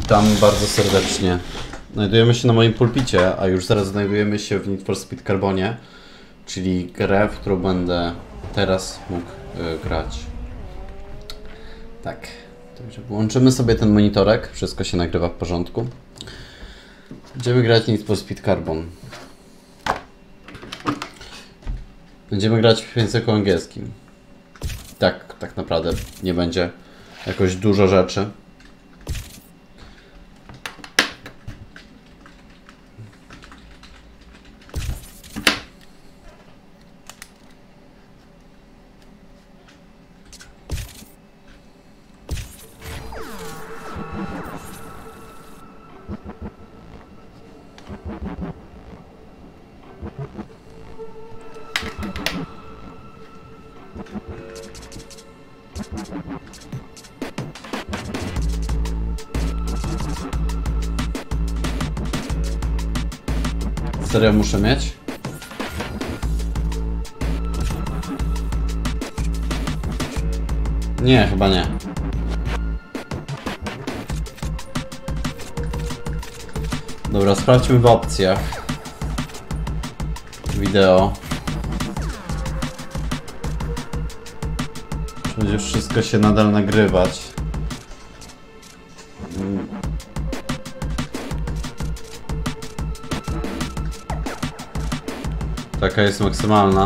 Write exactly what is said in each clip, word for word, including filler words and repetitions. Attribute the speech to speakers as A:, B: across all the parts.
A: Witam bardzo serdecznie. Znajdujemy się na moim pulpicie, a już zaraz znajdujemy się w Need for Speed Carbonie, czyli grę, w którą będę teraz mógł yy, grać. Tak, także włączymy sobie ten monitorek, wszystko się nagrywa w porządku. Będziemy grać Need for Speed Carbon. Będziemy grać w języku angielskim. Tak, tak naprawdę nie będzie jakoś dużo rzeczy. Serio muszę mieć? Nie, chyba nie. Dobra, sprawdźmy w opcjach. Wideo. Czy będzie wszystko się nadal nagrywać? Taka jest maksymalna.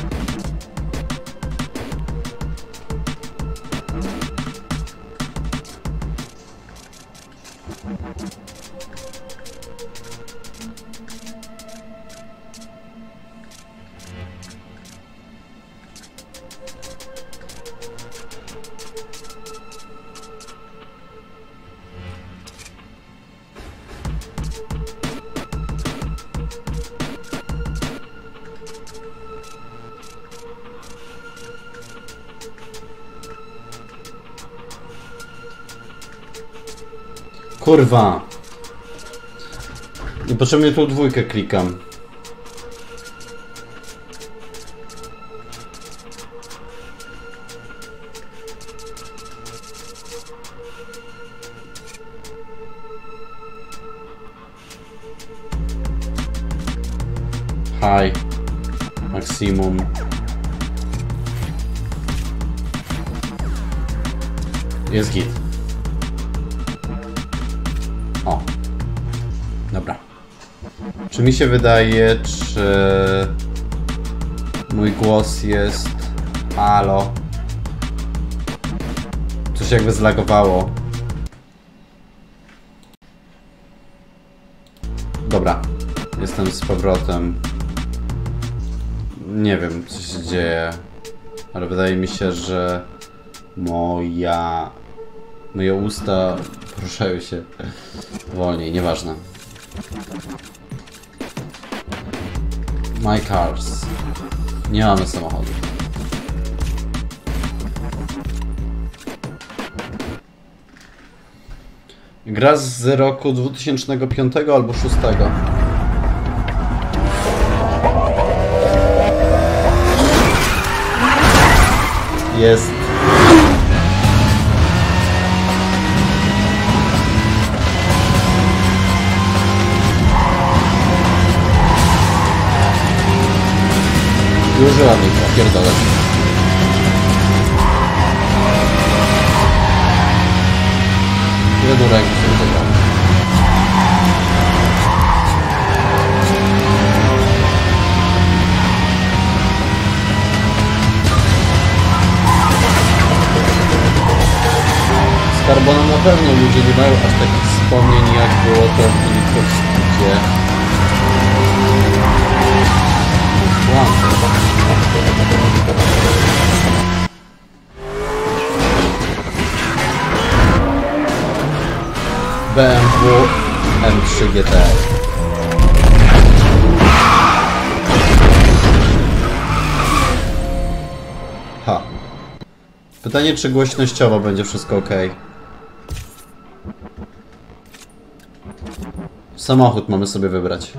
A: Kurwa! Niepotrzebnie tu dwójkę klikam. High. Maksimum. Jest git. O. Dobra. Czy mi się wydaje, czy mój głos jest... Halo? Coś jakby zlagowało. Dobra. Jestem z powrotem. Nie wiem, co się dzieje. Ale wydaje mi się, że moja... Moje usta poruszają się wolniej, nieważne. My cars. Nie mamy samochodu. Gra z roku dwa tysiące piątego albo dwa tysiące szóstego. Jest. Dużo ładniej, pierdolę. Ile do ręki się wydało? Z Carbonem na pewno ludzie nie mają aż takich wspomnień, jak było to w Need for Speedzie. B M W M trzy G T. Ha. Pytanie, czy głośnościowo będzie wszystko ok. Samochód mamy sobie wybrać.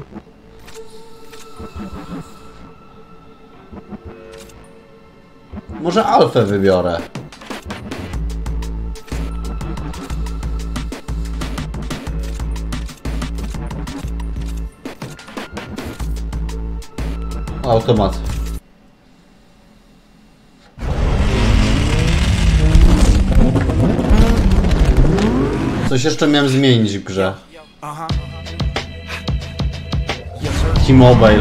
A: Może Alfę wybiorę. Automat. Coś jeszcze miałem zmienić w grze. T-Mobile.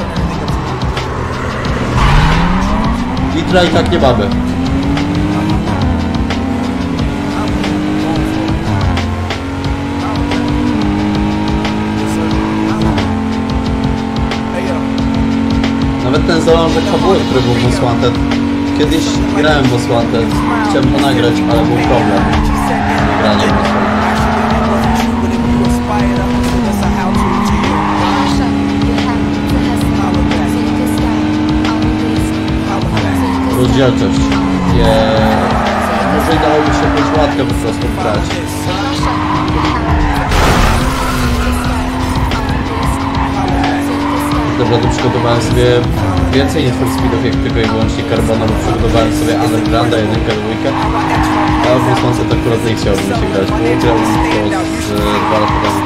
A: Litra i tak nie mamy. Nawet ten zalążek fabuły, który był w Most Wanted. Kiedyś grałem w Most Wanted. Chciałem to nagrać, ale był problem. Nagranie Most Wanted. Rozdzielczość. Yeah. Może dałoby się jakąś łatkę po prostu grać. Dobra, to przygotowałem sobie więcej Need for Speedów jak tylko i wyłącznie Carbona, bo przygotowałem sobie Undergrounda, jedynkę, dwójkę. A w Most Wanted akurat nie chciałbym się grać, bo grałem to z dwa lata temu.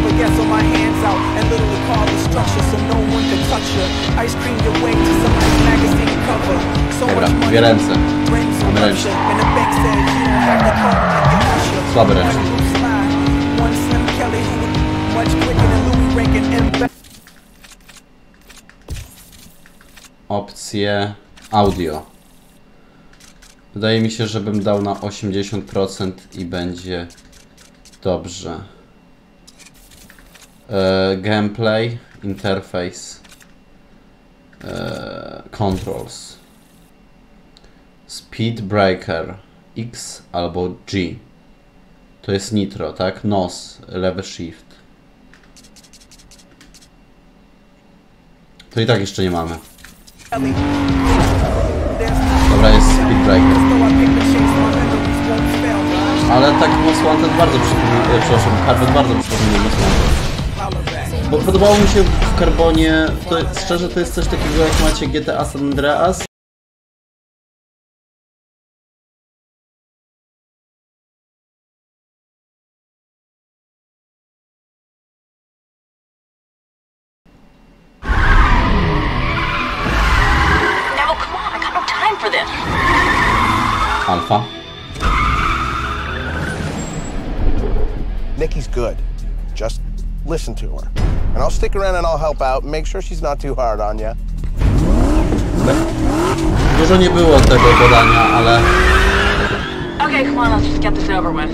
A: Dobra, dwie ręce. Mamy ręczne. Słabe ręczne. Opcje audio. Wydaje mi się, że bym dał na osiemdziesiąt procent i będzie dobrze. E, gameplay, interface, e, controls. Speed breaker X albo G. To jest nitro, tak? Nos, lewy shift. To i tak jeszcze nie mamy. Dobra, jest speed breaker. Ale tak Most Wanted bardzo przypomina, przepraszam, Carbon bardzo przypomina Most Wanted. Bo podobało mi się w Carbonie, to szczerze to jest coś takiego jak macie G T A San Andreas. Alpha.
B: Nikki's good. Just listen to her. And I'll stick around and I'll help out and make sure she's not too hard on you.
A: Dużo nie było tego badania, ale...
C: Okay, come on, let's just get this over with.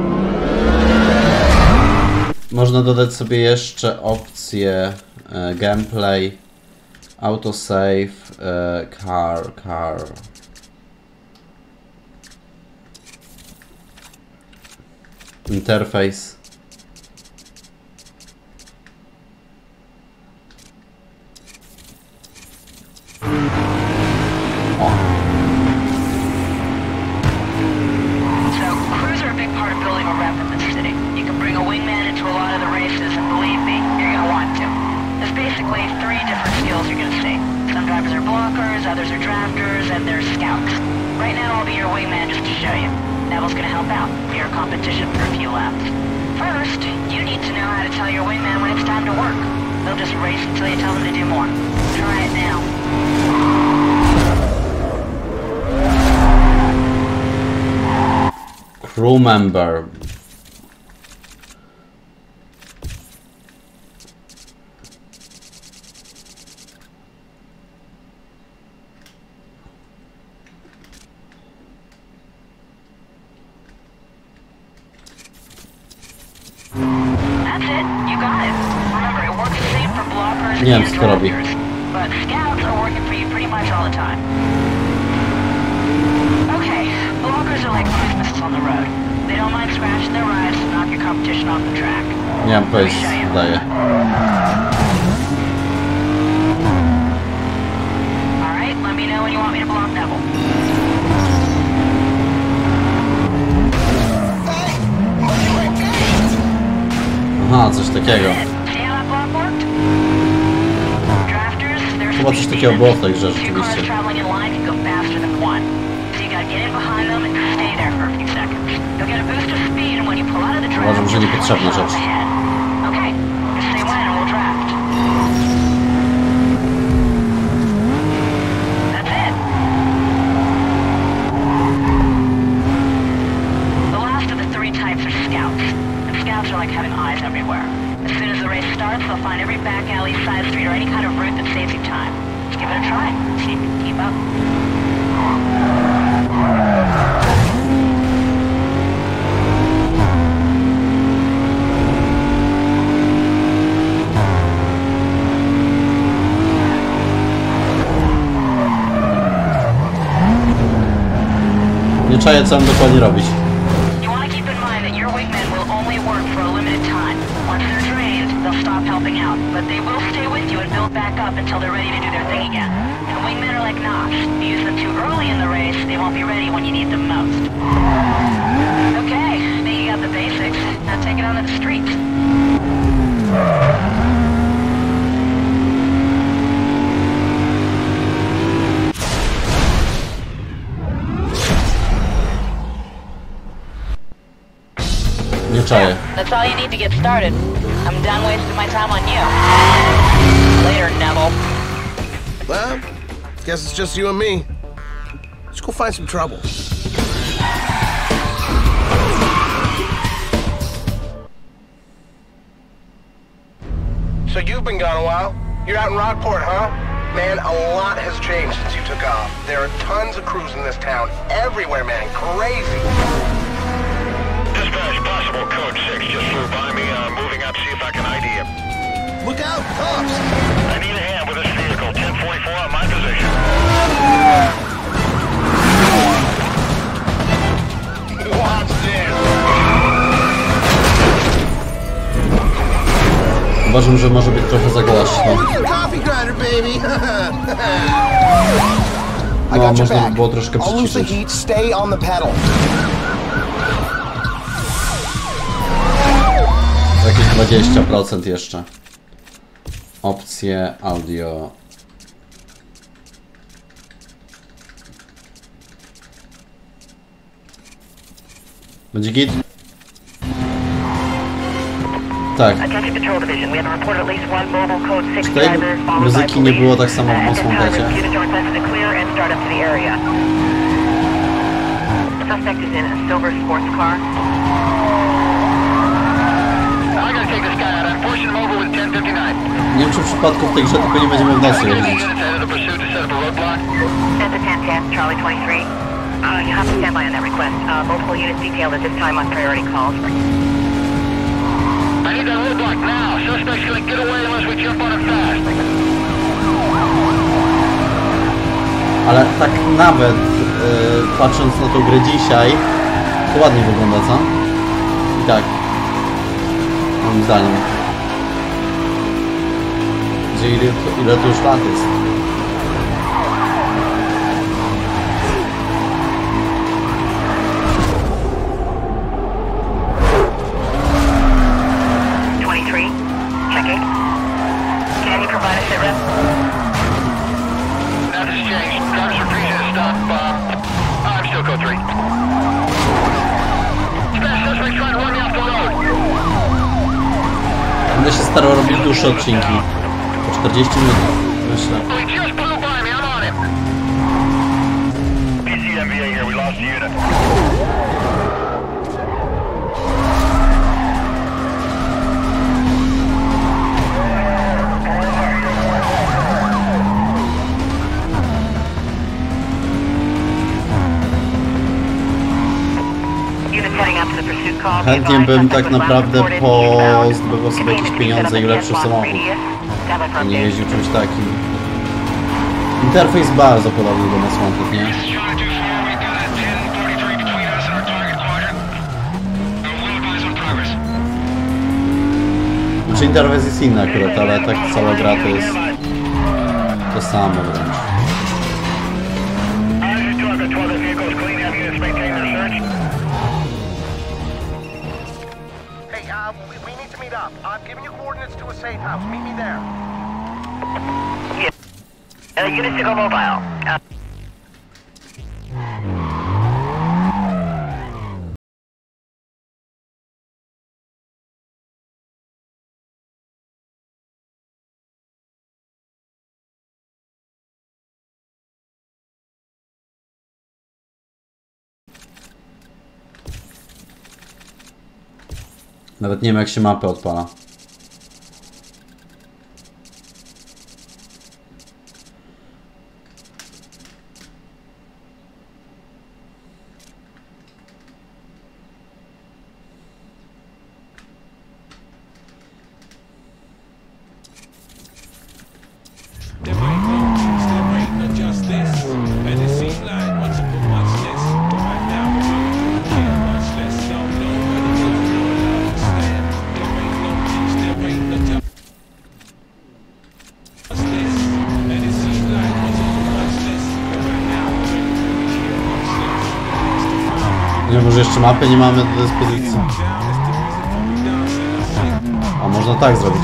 A: Można dodać sobie jeszcze opcje e, gameplay, autosave, e, car, car. Interface. O.
C: So, crews are a big part of building a rep in this city. You can bring a wingman into a lot of the races, and believe me, you're gonna want to. There's basically three different skills you're gonna see. Some drivers are blockers, others are drafters, and there's scouts. Right now, I'll be your wingman just to show you. Neville's gonna help out, be your competition for a few laps. First, you need to know how to tell your wingman when it's time to work. They'll just race until you tell them to do more. Try it now.
A: Crew member.
C: That's it. You got it. Remember, it works the same for blockers
A: Nie wiem,
C: and
A: co to robi.
C: drafters. But scouts are working for you pretty much all the time. Okay, blockers are like cruise missiles on the road. They don't mind scratching their rides to knock your competition off the track.
A: Nie mam pojęcia, daję.
C: Alright, let me know when you want me to block Neville.
A: Aha, coś takiego. Chyba coś takiego było w tej grze rzeczywiście. Uważam, że niepotrzebna rzecz.
C: types are scouts. And scouts are like having eyes everywhere. As soon as the race starts, they'll find every back alley, side street, or any kind of route that saves you time. Just give it a try. See if you can keep up.
A: Nie czaję, co mam dokładnie robić.
C: You want to keep in mind that your wingmen will only work for a limited time. Once they're drained, they'll stop helping out, but they will stay with you and build back up until they're ready to do their thing again. And wingmen are like knobs. If you use them too early in the race, they won't be ready when you need them most. Okay, I think you got the basics. Now take it on to the streets.
A: Nie czaję.
C: That's all you need to get started. I'm done wasting my time on you. Later, Neville.
B: Well, guess it's just you and me. Let's go find some trouble. So you've been gone a while. You're out in Rockport, huh? Man, a lot has changed since you took off. There are tons of crews in this town. Everywhere, man. Crazy.
D: Dispatch, possible code six just flew by me. I'm moving up to see if I can I D him.
B: Look out, cops!
D: I need a hand with this vehicle. ten forty-four on my position.
B: Watch this!
A: Uważam, że może być trochę za głośno.
B: Coffee grinder, baby! I
A: No,
B: got your
A: można by
B: back.
A: było troszkę
B: I'll lose the
A: przyciszyć.
B: heat, stay on the pedal.
A: Jakieś dwadzieścia procent jeszcze. Opcje, audio. Będzie git? Tak.
E: Attention Patrol Division, we have a report at least one mobile code six
A: Czy tej
E: driver followed by
A: muzyki nie
E: police.
A: było tak samo w
E: At this
A: Most
E: time,
A: Wanted'cie?
E: units are requested to clear and start up to the area. The suspect is in a silver sports car.
D: I gotta take this guy out. I'm pushing him over with ten fifty-nine.
A: Nie wiem, czy w przypadku w tej grze tylko nie będziemy w nocy jeździć.
D: Units ahead of the pursuit to set up a roadblock.
E: Delta ten ten, Charlie twenty-three. Uh, you have to stand by on that request. Uh, multiple units detailed at this time on priority calls.
D: I need that roadblock now. Suspect's gonna get away unless we jump on him fast.
A: Ale tak nawet yy, patrząc na tą grę dzisiaj, to ładnie wygląda, co? I tak. Moim zdaniem. Gdzie ile, to- ile to już lat jest?
E: twenty-three, checking. Can you provide a sit rep?
D: Nothing's changed. Driver's refusing to stop. Uh, I'm still code three. Dispatch, suspect trying to run me off the road.
A: Będę się starał robić dłuższe odcinki. Po czterdzieści minut, myślę.
D: He just blew by me. I'm on him. P C M V A here. We lost the unit.
E: Units heading up to the pursuit call.
A: Chętnie bym tak naprawdę pozbywał sobie jakieś pieniądze i ulepszył samochód. A nie jeździł czymś takim. Interfejs bardzo podobny do Most Wanted, nie? Znaczy interfejs jest inny akurat, ale tak cała gra to jest to samo wręcz.
D: I two, I've got twelve vehicles clean. Have units maintain their search.
B: Hey, uh, we, we need to meet up. I've given you coordinates to a safe house. Meet me there.
E: Uh, units to go mobile. Uh,
A: Nawet nie wiem, jak się mapę odpala. Nie, może jeszcze mapy nie mamy do dyspozycji. A można tak zrobić.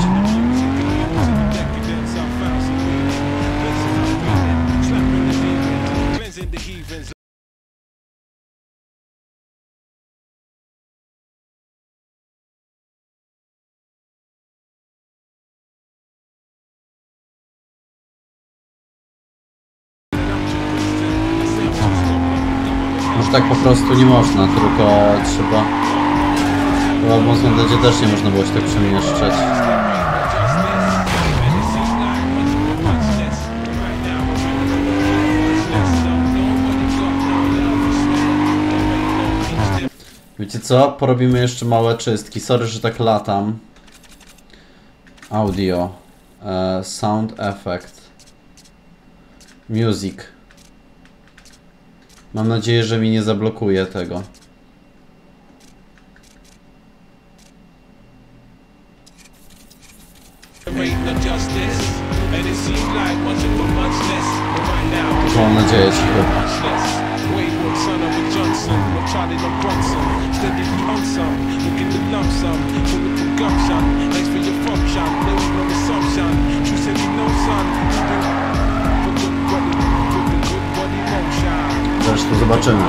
A: Może tak po prostu nie można, tylko trzeba... Chyba w Mosmandedzie też nie można było się tak przemieszczać. Wiecie co? Porobimy jeszcze małe czystki. Sorry, że tak latam. Audio. Uh, sound effect. Music. Mam nadzieję, że mi nie zablokuje tego. Mam nadzieję, ci chyba. Zresztą zobaczymy.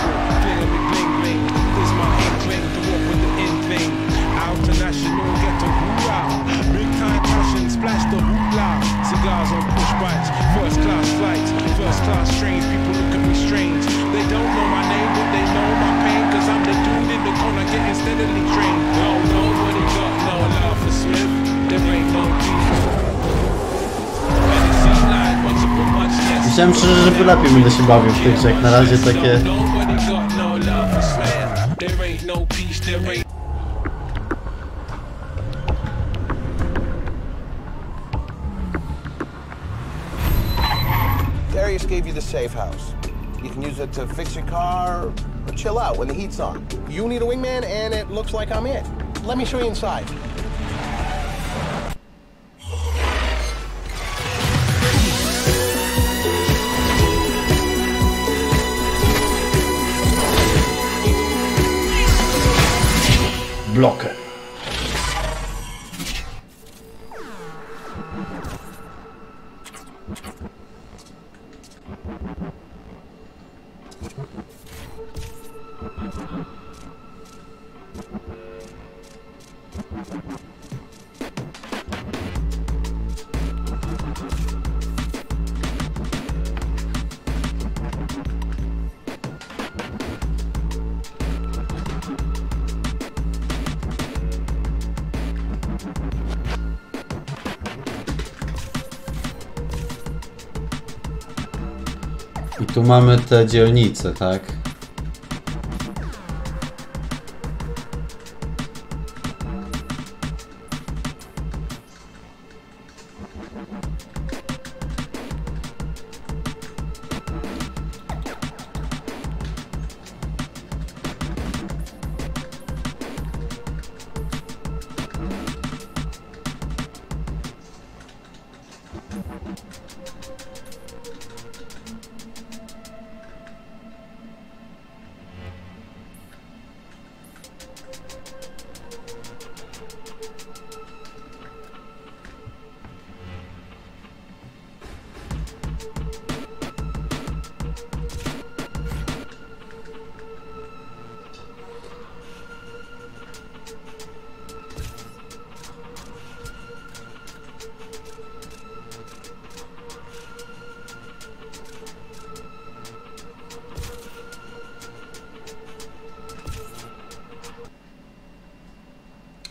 A: Myślałem szczerze, że lepiej będę się bawił w tych grze, jak na razie takie...
B: Darius gave you the safe house. You can use it to fix your car or chill out when the heat's on. You need a wingman and it looks like I'm it. Let me show you inside.
A: Blokę. I tu mamy te dzielnice, tak?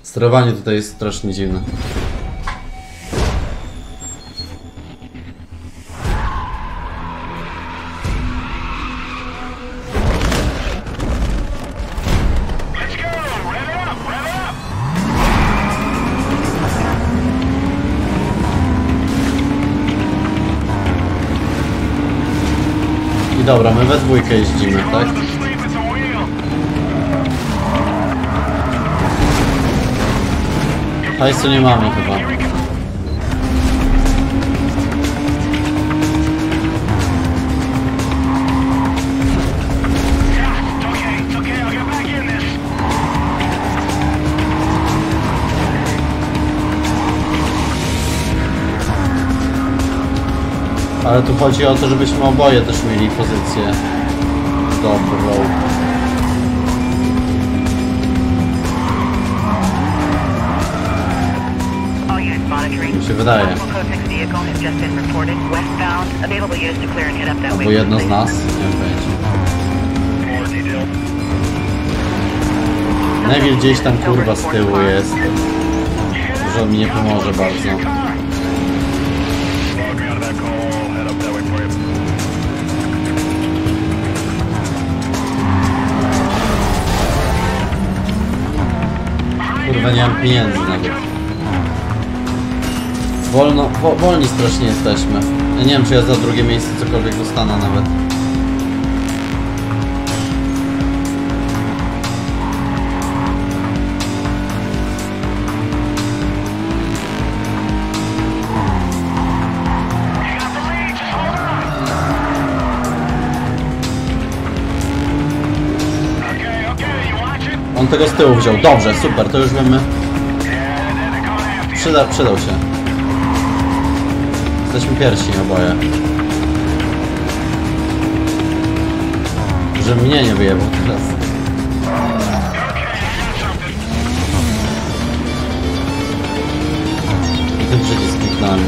A: Sterowanie tutaj jest strasznie dziwne. I dobra, my we dwójkę jeździmy, tak? Hajsu nie mamy chyba. Ale tu chodzi o to, żebyśmy oboje też mieli pozycję dobrą. Mi się wydaje. Albo jedno z nas, nie wiem pojęcia. Neville gdzieś tam kurwa z tyłu jest. Że mi nie pomoże bardzo. Kurwa, nie mam pieniędzy nawet. Wolno, wo, wolni strasznie jesteśmy. Ja nie wiem, czy ja za drugie miejsce cokolwiek dostanę nawet. On tego z tyłu wziął. Dobrze, super, to już wiemy. Przyda, przydał się. Jesteśmy pierwsi oboje. Że mnie nie wyjebał teraz. I ten przycisk kliknąłem.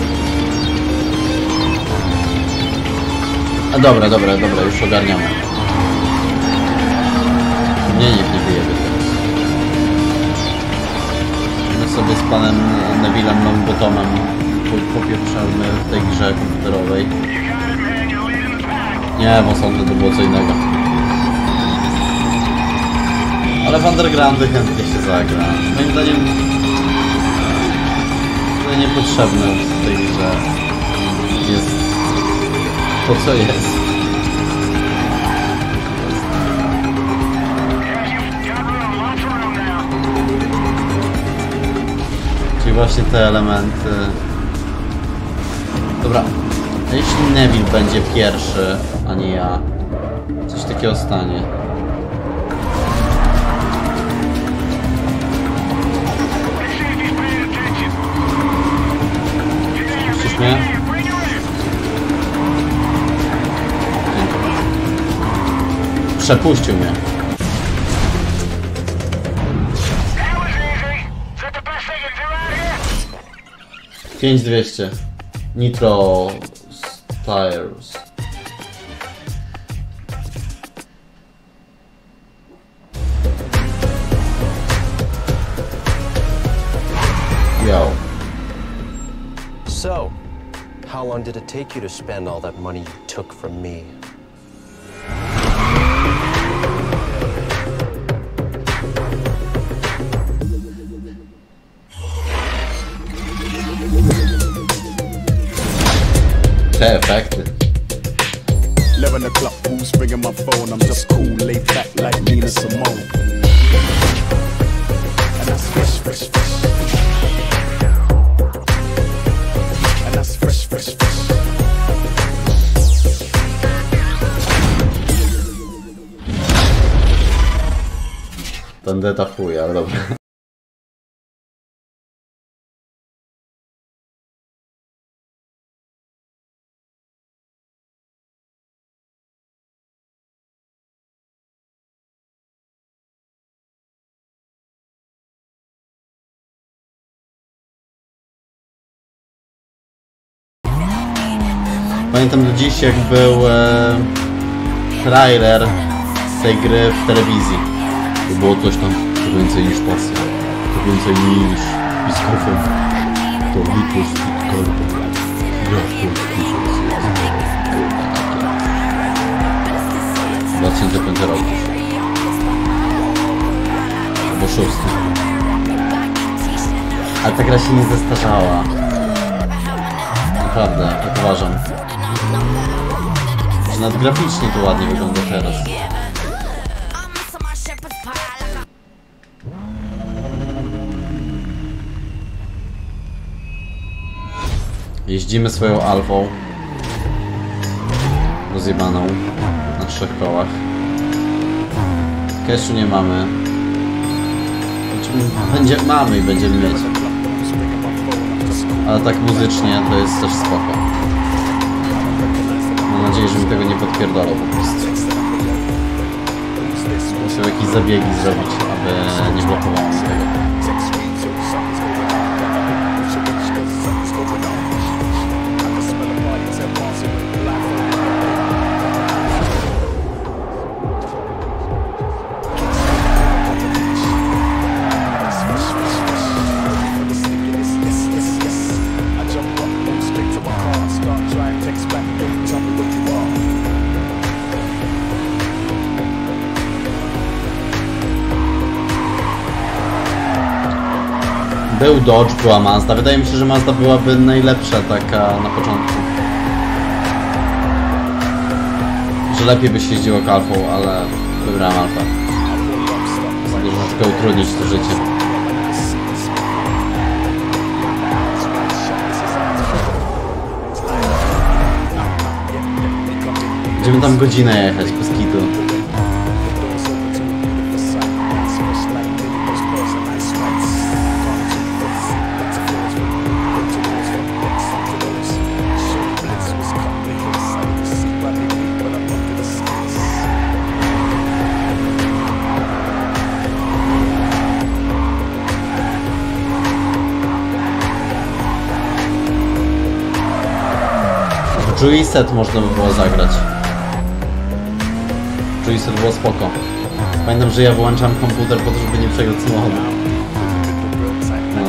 A: A dobra, dobra, dobra, już ogarniamy. Mnie niech nie wyjebie teraz. My sobie z panem Nevillem Longbottomem popieprzamy w tej grze komputerowej. Nie, bo sądzę, to było co innego. Ale w Undergroundy chętnie się zagra. Moim zdaniem to niepotrzebne w tej grze jest to, co jest. Czyli właśnie te elementy. Dobra, a jeśli Neville będzie pierwszy, a nie ja, coś takiego stanie. Puścisz mnie? Przepuścił mnie. pięć dwieście. Nitro Tires. Yo.
F: So, how long did it take you to spend all that money you took from me?
A: Te efekty.
G: eleven o'clock, who's ringing my phone? I'm just cool, laid back like Nina Simone. And that's fresh, fresh, fresh. And that's fresh, fresh, fresh.
A: Tandeta chuj, ale dobra. Pamiętam do dziś, jak był e, trailer z tej gry w telewizji. To było coś tam więcej niż pasja. to więcej niż biskupem. To Need for Speed Carbon. Gra w polski dwa tysiące piąty rok. Albo szósty. Ale ta gra się nie zestarzała. Naprawdę, tak uważam. Że nawet graficznie to ładnie wygląda teraz. Jeździmy swoją Alfą rozjebaną na trzech kołach. Cashu nie mamy. Będzie, mamy i będziemy mieć. Ale tak muzycznie to jest też spoko. Mam nadzieję, że mi tego nie podpierdolą po prostu. Muszę jakieś zabiegi zrobić, aby nie blokowało mi tego. Był Dodge, była Mazda. Wydaje mi się, że Mazda byłaby najlepsza taka na początku. Że lepiej by się jeździło Alfą, ale wybrałem Alfę. Żeby troszkę utrudnić to życie. Będziemy tam godzinę jechać, bez kitu. Juiset można by było zagrać. Juiset było spoko. Pamiętam, że ja wyłączam komputer po to, żeby nie przegrać samochodu. No.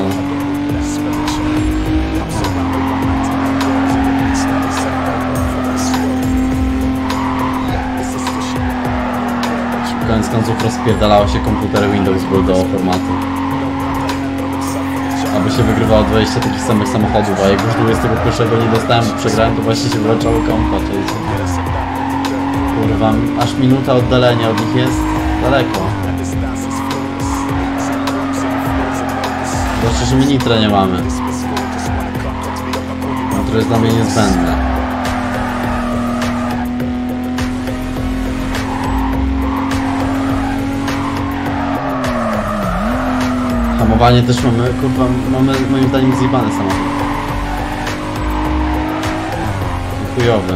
A: Koniec końców rozpierdalało się komputer Windows Build do formatu. Aby się wygrywało dwadzieścia takich samych samochodów, a jak już dwudziestego pierwszego nie dostałem, bo przegrałem, to właśnie się włączało kompa, czyli kurwa, aż minuta oddalenia od nich jest daleko. Zwłaszcza, że my nitra nie mamy. Nitro jest dla mnie niezbędne. Hamowanie też mamy, kurwa, mamy moim zdaniem zjebany samochód. Chujowy.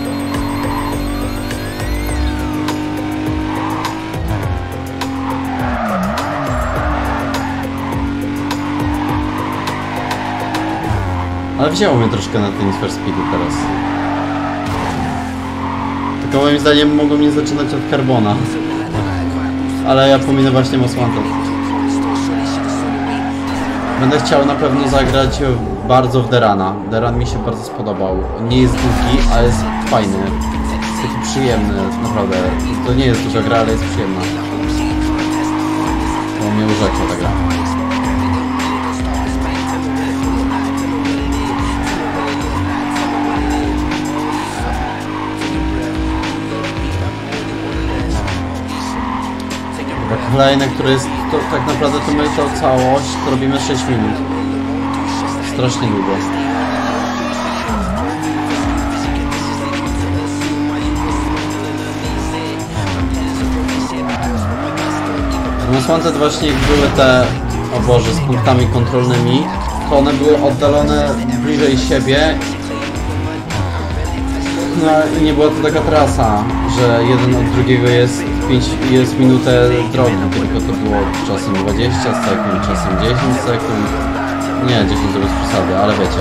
A: Ale wzięło mnie troszkę na ten Need for Speedu teraz. Tylko moim zdaniem mogą mnie zaczynać od Carbona. Ale ja pominę właśnie Most Wanted. Będę chciał na pewno zagrać bardzo w Derana. Deran mi się bardzo spodobał. Nie jest długi, ale jest fajny. Jest taki przyjemny, naprawdę. To nie jest duża gra, ale jest przyjemna. To mnie urzekła ta gra. Kolejne, które jest, to tak naprawdę to my to całość to robimy sześć minut. Strasznie długo. Na Wanted właśnie jak były te, o Boże, z punktami kontrolnymi, to one były oddalone bliżej siebie. No i nie była to taka trasa, że jeden od drugiego jest pięć, jest minutę drogi, tylko to było czasem dwadzieścia sekund, czasem dziesięć sekund. Nie, dziesięć to bez przesady, ale wiecie.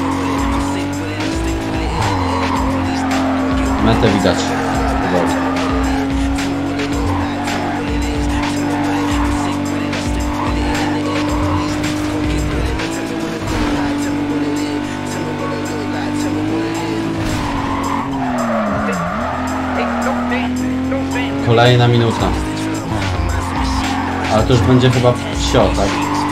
A: Metę widać. Dobra. Kolejna minuta. Ale to już będzie chyba wsio, tak?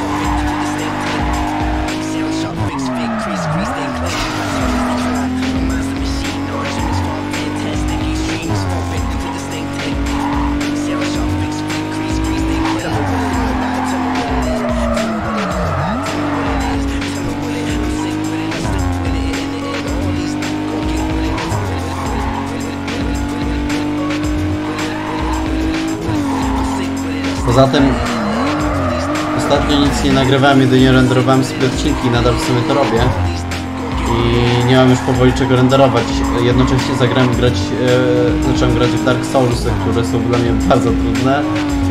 A: Poza tym ostatnio nic nie nagrywałem, jedynie renderowałem sobie odcinki, nadal w sumie to robię i nie mam już powoli czego renderować. Jednocześnie zagrałem grać, e, zacząłem grać w Dark Soulsy, które są dla mnie bardzo trudne.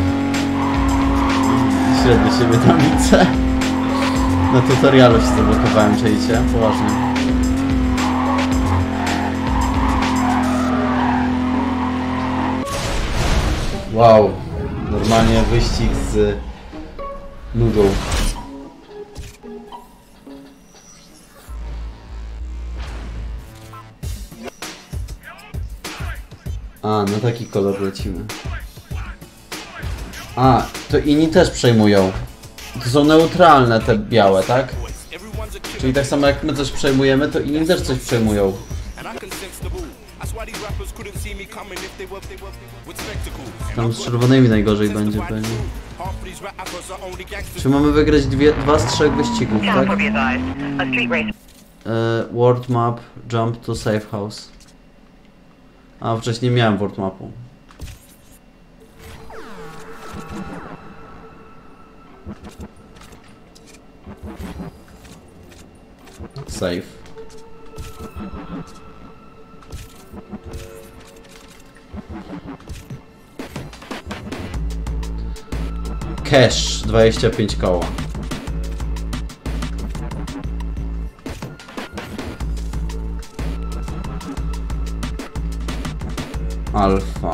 A: Średnio siebie tam widzę. Na tutorialu się zablokowałem, czajcie, poważnie. Wow. Normalnie wyścig z nudą. A, no taki kolor lecimy. A, to inni też przejmują. To są neutralne te białe, tak? Czyli tak samo jak my coś przejmujemy, to inni też coś przejmują. Tam z czerwonymi najgorzej będzie pewnie. Czy mamy wygrać dwie, dwa z trzech wyścigów, tak? E, world map, jump to safe house. A wcześniej miałem world mapu. Safe. Cash dwadzieścia pięć koła. Alfa.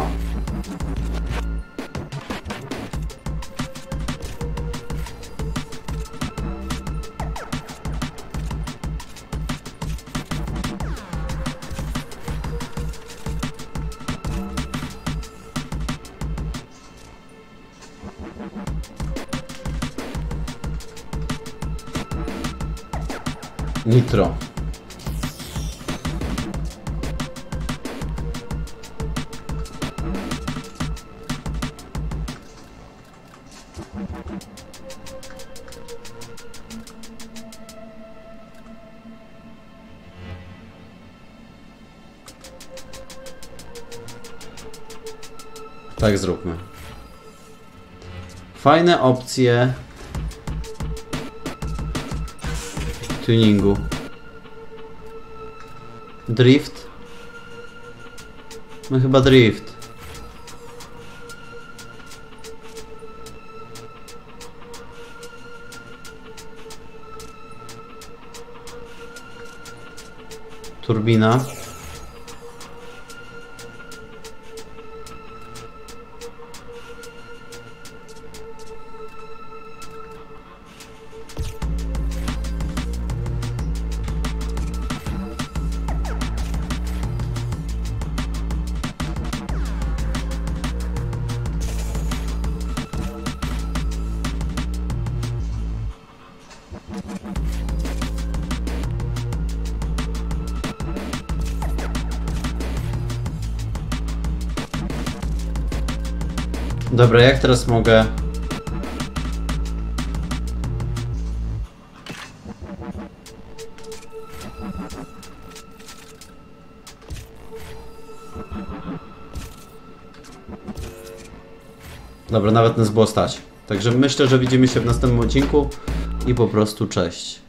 A: Nitro. Tak zróbmy. Fajne opcje tuningu. Drift. No chyba drift. Turbina. Dobra, jak teraz mogę? Dobra, nawet nas było stać. Także myślę, że widzimy się w następnym odcinku i po prostu cześć.